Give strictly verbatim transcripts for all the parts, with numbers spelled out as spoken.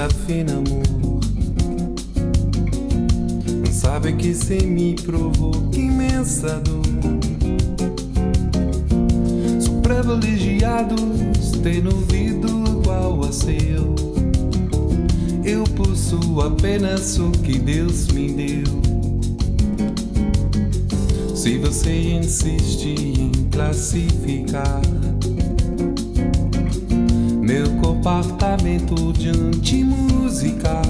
desafina, amor. Sabe que cê me provoca imensa dor. Sou privilegiado, tenho ouvido igual a seu. Eu possuo apenas o que Deus me deu. Se você insiste em classificar meu comportamento diante música,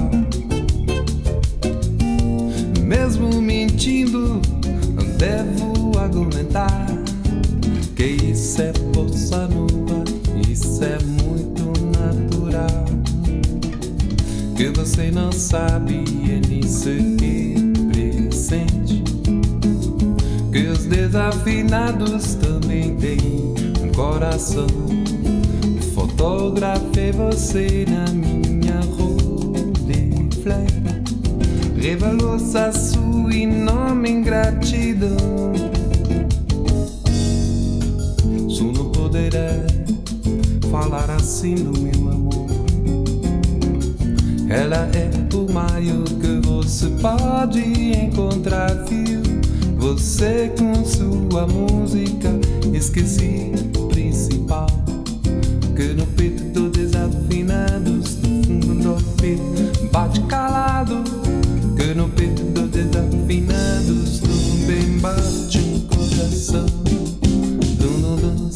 mesmo mentindo, não devo argumentar que isso é bossa nova, isso é muito natural. Que você não sabe e nem sequer presente que os desafinados também têm um coração. Fotografei você na minha Rolleiflex, revelou-se a sua enorme ingratidão. Só não poderá falar assim do meu amor. Ela é o maior que você pode encontrar, viu? Você com sua música esqueci o principal, que no peito do desafinados, no fundo do peito bate calado, que no peito dos desafinados também bate um coração. Dum, dum, dum.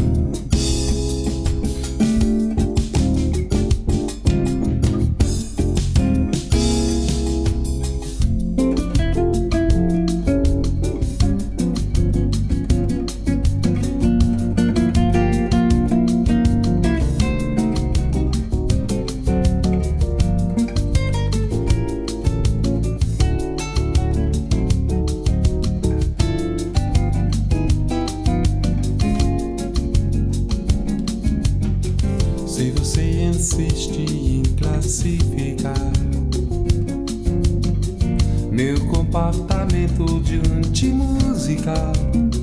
Se você insiste em classificar meu comportamento diante musical,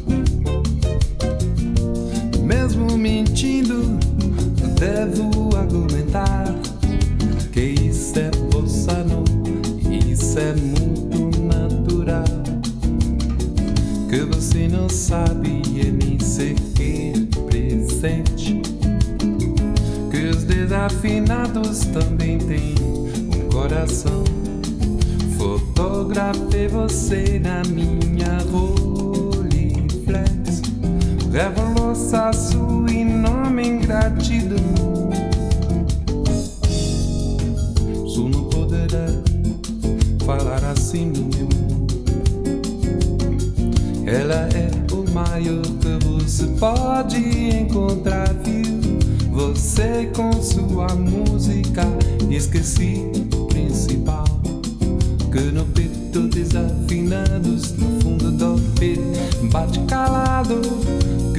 mesmo mentindo, devo argumentar que isso é bossa nova, isso é muito natural. Que você não sabe e nem sequer presente que os desafinados também têm um coração. Fotografei você na minha Rolleiflex, revelou-se a sua enorme ingratidão. Só não poderá falar assim do meu amor. Ela é o maior que você pode encontrar, viu? Você com sua música esqueci o principal, que no peito desafinados, no fundo do peito bate calado,